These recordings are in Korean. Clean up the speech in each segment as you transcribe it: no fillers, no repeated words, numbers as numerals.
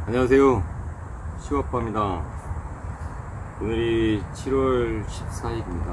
안녕하세요, 시오아빠입니다. 오늘이 7월 14일입니다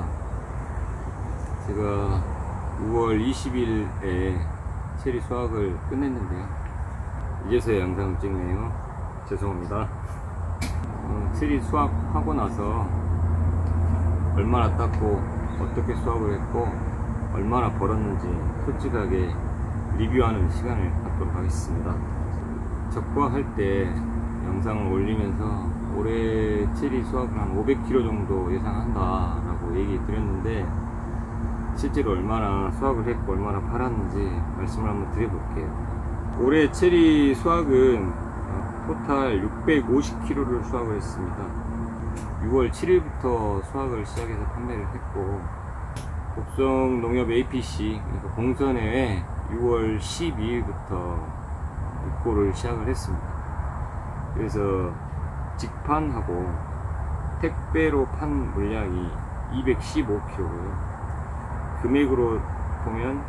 제가 6월 20일에 체리 수확을 끝냈는데요, 이제서야 영상을 찍네요. 죄송합니다. 체리 수확하고 나서 얼마나 땄고 어떻게 수확을 했고 얼마나 벌었는지 솔직하게 리뷰하는 시간을 갖도록 하겠습니다. 적과할 때 영상을 올리면서 올해 체리 수확을 한 500kg 정도 예상한다 라고 얘기 드렸는데, 실제로 얼마나 수확을 했고 얼마나 팔았는지 말씀을 한번 드려볼게요. 올해 체리 수확은 토탈 650kg를 수확을 했습니다. 6월 7일부터 수확을 시작해서 판매를 했고, 곡성 농협 APC 그러니까 공선회에 6월 12일부터 입고를 시작을 했습니다. 그래서 직판하고 택배로 판 물량이 215kg고요. 금액으로 보면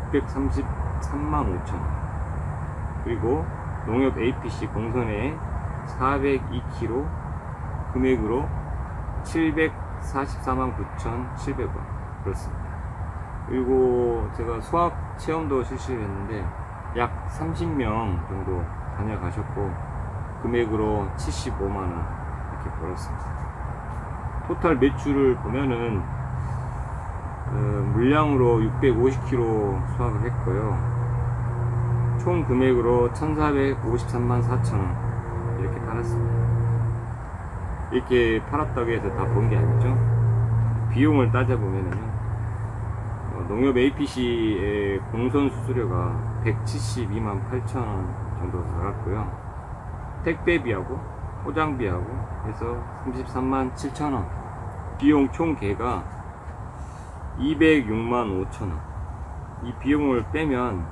633만 5천원, 그리고 농협 APC 공선회에 402kg 금액으로 744만 9,700원 그렇습니다. 그리고 제가 수학 체험도 실시를 했는데 약 30명 정도 다녀가셨고 금액으로 75만원 이렇게 벌었습니다. 토탈 매출을 보면은 물량으로 650kg 수확을 했고요, 총 금액으로 1453만 4천원 이렇게 팔았습니다. 이렇게 팔았다고 해서 다 번 게 아니죠. 비용을 따져보면은요, 농협 APC의 공선 수수료가 172만 8천원 정도 나갔고요, 택배비하고 포장비하고 해서 33만 7천원, 비용 총 계가 206만 5천원, 이 비용을 빼면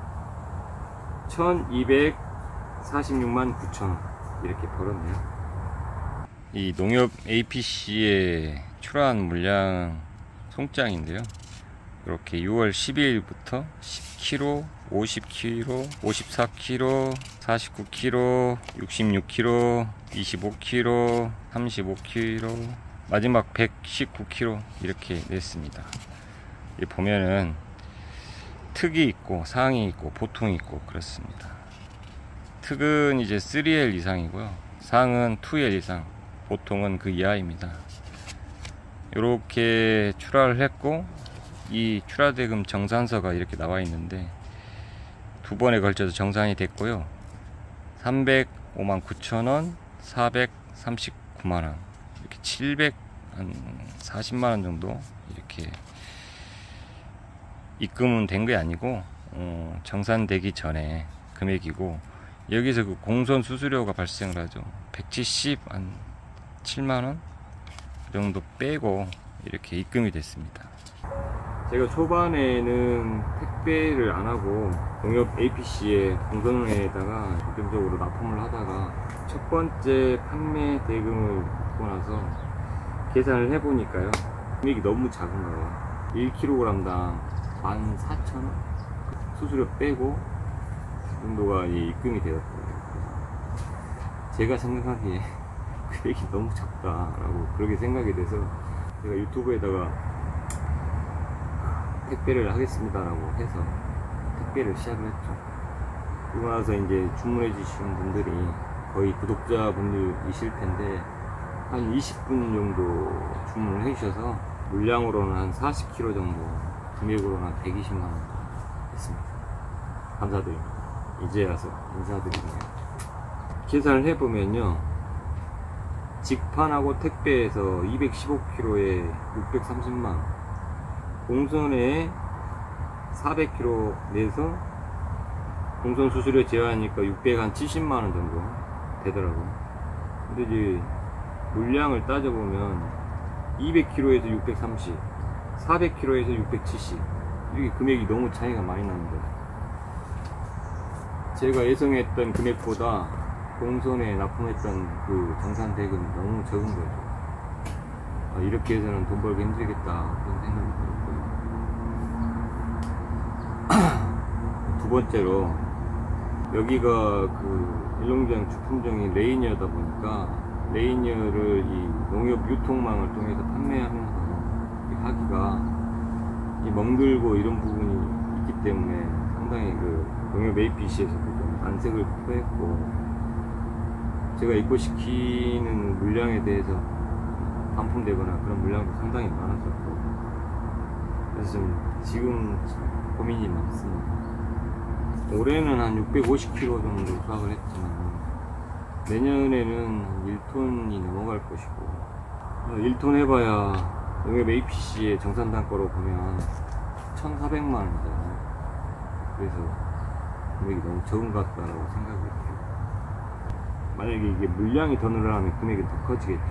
1246만 9천원 이렇게 벌었네요. 이 농협 APC의 출하한 물량 송장인데요, 이렇게 6월 12일부터 10kg, 50kg, 54kg, 49kg, 66kg, 25kg, 35kg, 마지막 119kg 이렇게 냈습니다. 이 보면은 특이 있고 상이 있고 보통이 있고 그렇습니다. 특은 이제 3L 이상이고요, 상은 2L 이상, 보통은 그 이하입니다. 이렇게 출하를 했고, 이 출하대금 정산서가 이렇게 나와 있는데 두 번에 걸쳐서 정산이 됐고요, 305만 9천원, 439만원, 이렇게 740만원 정도 이렇게 입금은 된 게 아니고 정산되기 전에 금액이고, 여기서 그 공선 수수료가 발생을 하죠. 177만원 정도 빼고 이렇게 입금이 됐습니다. 제가 초반에는 택배를 안하고 농협 APC의 공선회에다가 중점적으로 납품을 하다가 첫 번째 판매 대금을 받고 나서 계산을 해보니까요, 금액이 너무 작은 거예요. 1kg당 14,000원 수수료 빼고 그 정도가 입금이 되었더라고요. 제가 생각하기에 금액이 너무 작다라고 그렇게 생각이 돼서 제가 유튜브에다가 택배를 하겠습니다라고 해서 택배를 시작을 했죠. 그러고 나서 이제 주문해 주시는 분들이 거의 구독자분들이실 텐데 한 20분 정도 주문을 해 주셔서 물량으로는 한 40kg 정도, 금액으로는 한 120만원 했습니다. 감사드립니다. 이제 와서 인사드리네요. 계산을 해보면요, 직판하고 택배에서 215kg에 630만, 공선에 400kg 내서 공선 수수료 제외하니까 670만원 정도 되더라고요. 근데 이제 물량을 따져보면 200kg에서 630, 400kg에서 670, 이렇게 금액이 너무 차이가 많이 나는 거예요. 제가 예상했던 금액보다 공선에 납품했던 그 정산 대금이 너무 적은 거죠. 이렇게 해서는 돈 벌기 힘들겠다 그런 생각이 들었고요. 두 번째로 여기가 그 일농장 주품종인 레이니어다 보니까 레이니어를 이 농협 유통망을 통해서 판매하면서 이 하기가 이 멍들고 이런 부분이 있기 때문에 상당히 그 농협 APC에서도 좀 안색을 표했고, 제가 입고시키는 물량에 대해서 반품되거나 그런 물량도 상당히 많았었고, 그래서 지금 고민이 많습니다. 올해는 한 650kg 정도 수확을 했지만 내년에는 1톤이 넘어갈 것이고, 1톤 해봐야 농협 APC의 정산단가로 보면 1,400만원이잖아요. 그래서 금액이 너무 적은 것 같다고 생각이 돼요. 만약에 이게 물량이 더 늘어나면 금액이 더 커지겠죠.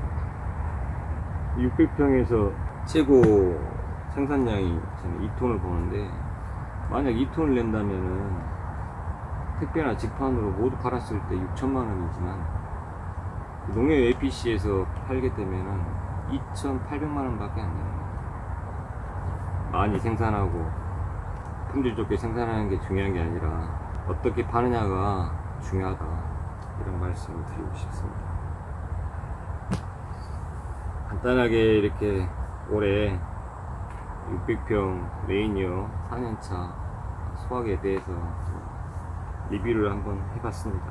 600평에서 최고 생산량이 저는 2톤을 보는데, 만약 2톤을 낸다면은 택배나 직판으로 모두 팔았을 때 6천만원이지만 농협 APC에서 팔게 되면은 2,800만원 밖에 안 되는 거예요. 많이 생산하고 품질 좋게 생산하는 게 중요한 게 아니라 어떻게 파느냐가 중요하다, 이런 말씀을 드리고 싶습니다. 간단하게 이렇게 올해 600평 레이니어 4년차 수확에 대해서 리뷰를 한번 해봤습니다.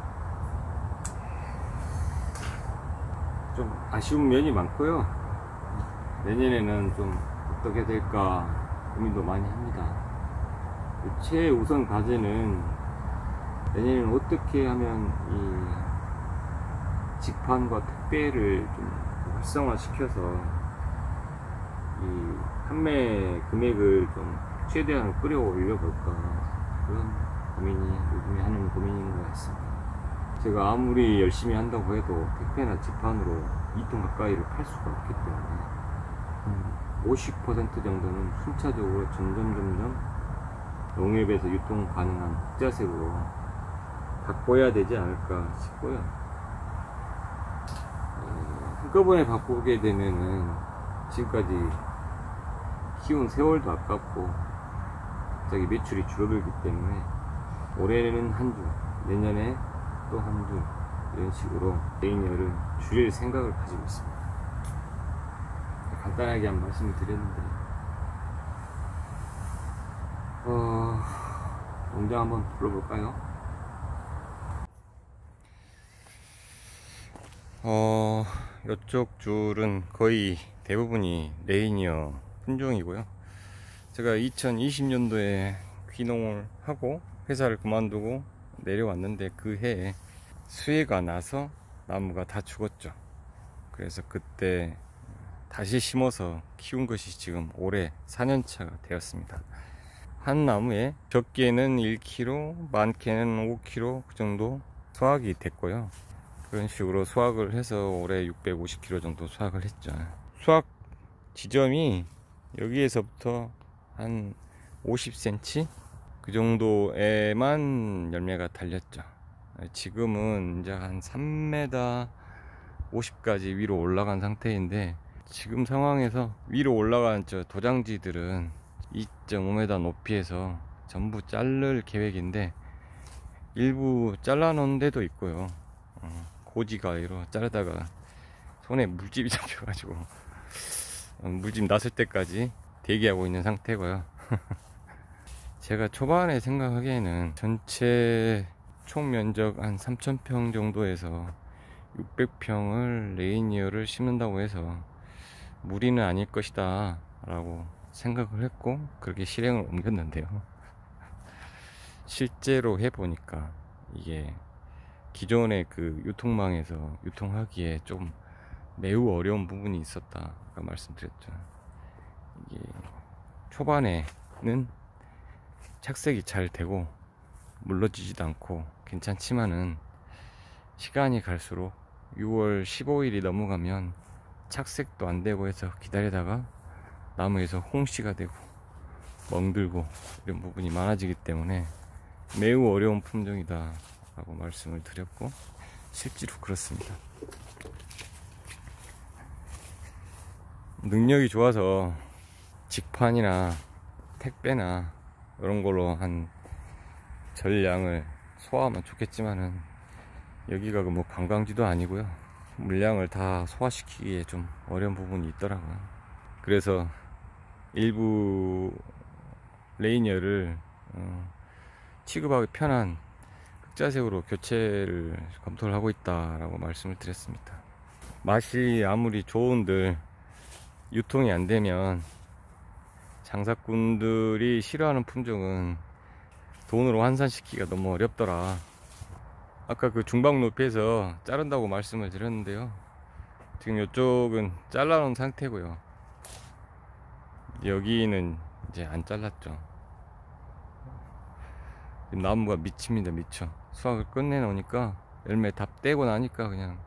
좀 아쉬운 면이 많고요. 내년에는 좀 어떻게 될까 고민도 많이 합니다. 최우선 과제는 내년에는 어떻게 하면 이 직판과 택배를 좀 활성화 시켜서 이 판매 금액을 좀 최대한 끌어올려 볼까, 그런 고민이 요즘에 하는 고민인 것 같습니다. 제가 아무리 열심히 한다고 해도 택배나 직판으로 2톤 가까이를 팔 수가 없기 때문에 50% 정도는 순차적으로 점점 농협에서 유통 가능한 흑자색으로 바꿔야 되지 않을까 싶고요. 한꺼번에 바꾸게 되면은 지금까지 키운 세월도 아깝고 갑자기 매출이 줄어들기 때문에 올해는 한 주, 내년에 또 한 주, 이런 식으로 레이니어를 줄일 생각을 가지고 있습니다. 간단하게 한 말씀을 드렸는데, 농장 한번 둘러볼까요? 이쪽 줄은 거의 대부분이 레이니어 품종이고요. 제가 2020년도에 귀농을 하고 회사를 그만두고 내려왔는데 그 해에 수해가 나서 나무가 다 죽었죠. 그래서 그때 다시 심어서 키운 것이 지금 올해 4년차가 되었습니다. 한 나무에 적게는 1kg, 많게는 5kg 그 정도 수확이 됐고요. 그런 식으로 수확을 해서 올해 650kg 정도 수확을 했죠. 수확 지점이 여기에서부터 한 50cm 그 정도에만 열매가 달렸죠. 지금은 이제 한 3m 50까지 위로 올라간 상태인데, 지금 상황에서 위로 올라간 저 도장지들은 2.5m 높이에서 전부 자를 계획인데, 일부 잘라 놓은 데도 있고요. 고지가위로 자르다가 손에 물집이 잡혀가지고 물집 났을 때까지 대기하고 있는 상태고요. 제가 초반에 생각하기에는 전체 총 면적 한 3,000평 정도에서 600평을 레이니어를 심는다고 해서 무리는 아닐 것이다 라고 생각을 했고, 그렇게 실행을 옮겼는데요. 실제로 해보니까 이게 기존의 그 유통망에서 유통하기에 좀 매우 어려운 부분이 있었다 아까 말씀드렸죠. 이게 초반에는 착색이 잘 되고 물러지지도 않고 괜찮지만은 시간이 갈수록 6월 15일이 넘어가면 착색도 안 되고 해서 기다리다가 나무에서 홍씨가 되고 멍들고 이런 부분이 많아지기 때문에 매우 어려운 품종이다 라고 말씀을 드렸고, 실제로 그렇습니다. 능력이 좋아서 직판이나 택배나 이런 걸로 한 전량을 소화하면 좋겠지만은 여기가 뭐 관광지도 아니고요. 물량을 다 소화시키기에 좀 어려운 부분이 있더라고요. 그래서 일부 레이니어를 취급하기 편한 흑자색으로 교체를 검토를 하고 있다라고 말씀을 드렸습니다. 맛이 아무리 좋은들 유통이 안 되면 장사꾼들이 싫어하는 품종은 돈으로 환산시키기가 너무 어렵더라. 아까 그 중방 높이에서 자른다고 말씀을 드렸는데요. 지금 이쪽은 잘라놓은 상태고요. 여기는 이제 안 잘랐죠. 나무가 미칩니다. 미쳐. 수확을 끝내놓으니까 열매 다 떼고 나니까 그냥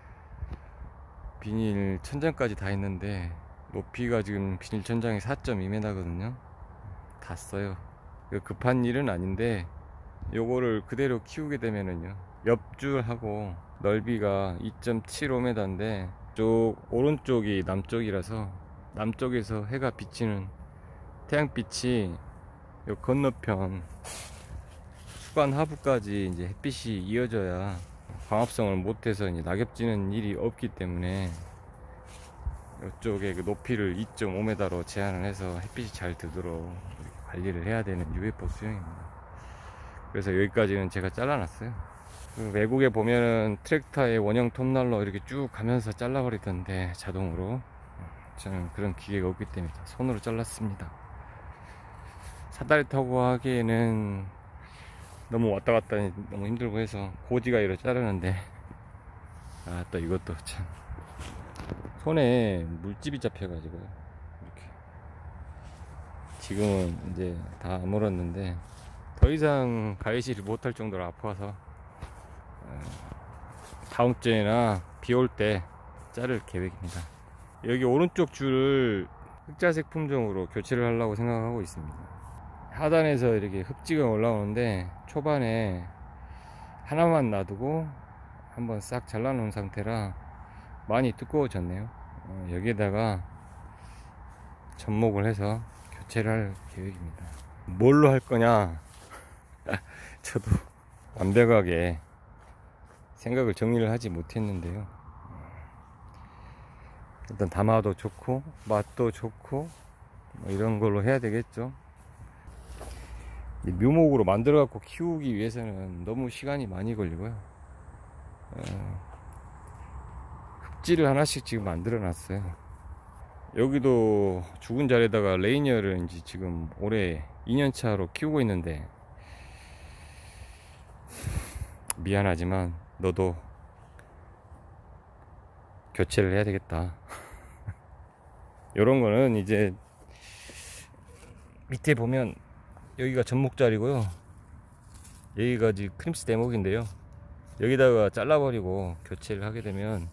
비닐 천장까지 다 있는데 높이가 지금 비닐 천장이 4.2m 거든요. 다 써요. 급한 일은 아닌데 요거를 그대로 키우게 되면은요, 옆줄하고 넓이가 2.75m인데 쪽 오른쪽이 남쪽이라서 남쪽에서 해가 비치는 태양빛이 요 건너편 수관 하부까지 이제 햇빛이 이어져야 광합성을 못해서 이제 낙엽지는 일이 없기 때문에 이쪽에 그 높이를 2.5m로 제한을 해서 햇빛이 잘 들도록 관리를 해야 되는 UFO 수영입니다. 그래서 여기까지는 제가 잘라놨어요. 그 외국에 보면은 트랙터에 원형 톱날로 이렇게 쭉 가면서 잘라버리던데 자동으로. 저는 그런 기계가 없기 때문에 손으로 잘랐습니다. 사다리 타고 하기에는 너무 왔다 갔다 너무 힘들고 해서 고지가위로 자르는데, 아 또 이것도 참 손에 물집이 잡혀가지고요. 이렇게 지금은 이제 다 아물었는데 더 이상 가위질을 못할 정도로 아파서 다음 주에나 비 올 때 자를 계획입니다. 여기 오른쪽 줄을 흑자색 품종으로 교체를 하려고 생각하고 있습니다. 하단에서 이렇게 흡지가 올라오는데 초반에 하나만 놔두고 한번 싹 잘라 놓은 상태라 많이 두꺼워졌네요. 여기에다가 접목을 해서 교체를 할 계획입니다. 뭘로 할 거냐 저도 완벽하게 생각을 정리를 하지 못했는데요. 일단 담아도 좋고 맛도 좋고 뭐 이런 걸로 해야 되겠죠. 묘목으로 만들어 갖고 키우기 위해서는 너무 시간이 많이 걸리고요. 흡지를 하나씩 지금 만들어 놨어요. 여기도 죽은 자리에다가 레이니어를 이제 지금 올해 2년차로 키우고 있는데, 미안하지만 너도 교체를 해야 되겠다. 요런 거는 이제 밑에 보면 여기가 접목자리고요, 여기가 지금 크림스 대목인데요, 여기다가 잘라버리고 교체를 하게 되면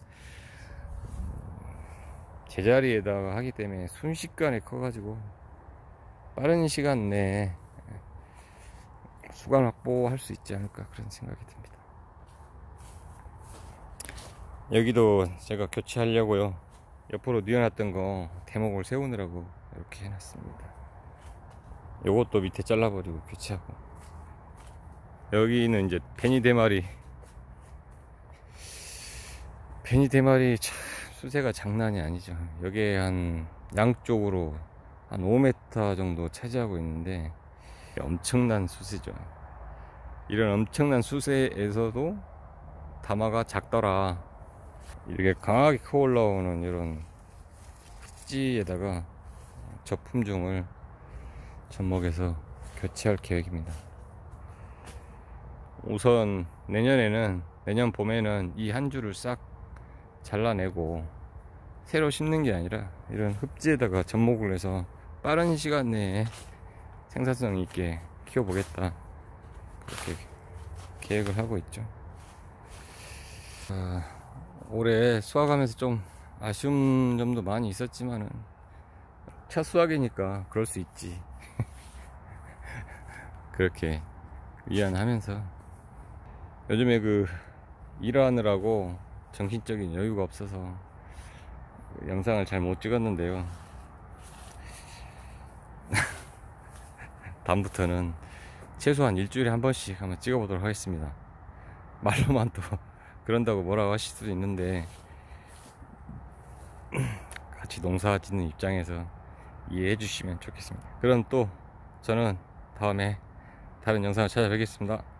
제자리에다가 하기 때문에 순식간에 커가지고 빠른 시간 내에 수관 확보할 수 있지 않을까 그런 생각이 듭니다. 여기도 제가 교체하려고요, 옆으로 뉘어놨던 거 대목을 세우느라고 이렇게 해놨습니다. 요것도 밑에 잘라버리고 교체하고, 여기는 이제 베니 대마리 참 수세가 장난이 아니죠. 여기에 한 양쪽으로 한 5m 정도 차지하고 있는데 엄청난 수세죠. 이런 엄청난 수세에서도 다마가 작더라. 이렇게 강하게 커 올라오는 이런 흡지에다가 저품종을 접목해서 교체할 계획입니다. 우선 내년 봄에는 이 한 줄을 싹 잘라내고 새로 심는 게 아니라 이런 흡지에다가 접목을 해서 빠른 시간 내에 생산성 있게 키워보겠다, 그렇게 계획을 하고 있죠. 올해 수확하면서 좀 아쉬운 점도 많이 있었지만은 첫 수확이니까 그럴 수 있지. 그렇게 위안하면서, 요즘에 그 일하느라고 정신적인 여유가 없어서 영상을 잘 못 찍었는데요. 다음부터는 최소한 일주일에 한 번씩 한번 찍어보도록 하겠습니다. 말로만 또 그런다고 뭐라고 하실 수도 있는데 같이 농사 짓는 입장에서 이해해 주시면 좋겠습니다. 그럼 또 저는 다음에 다른 영상을 찾아뵙겠습니다.